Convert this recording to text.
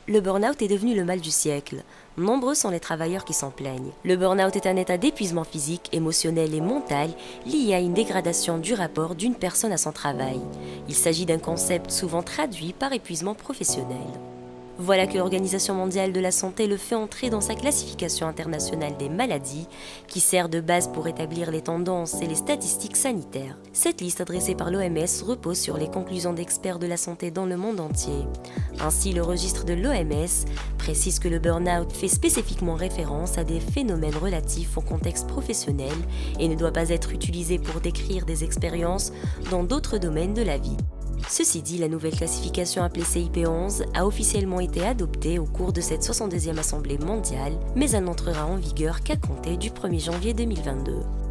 Le burn-out est devenu le mal du siècle. Nombreux sont les travailleurs qui s'en plaignent. Le burn-out est un état d'épuisement physique, émotionnel et mental lié à une dégradation du rapport d'une personne à son travail. Il s'agit d'un concept souvent traduit par épuisement professionnel. Voilà que l'Organisation mondiale de la santé le fait entrer dans sa classification internationale des maladies, qui sert de base pour établir les tendances et les statistiques sanitaires. Cette liste adressée par l'OMS repose sur les conclusions d'experts de la santé dans le monde entier. Ainsi, le registre de l'OMS précise que le burn-out fait spécifiquement référence à des phénomènes relatifs au contexte professionnel et ne doit pas être utilisé pour décrire des expériences dans d'autres domaines de la vie. Ceci dit, la nouvelle classification appelée CIP11 a officiellement été adoptée au cours de cette 62e Assemblée mondiale, mais elle n'entrera en vigueur qu'à compter du 1er janvier 2022.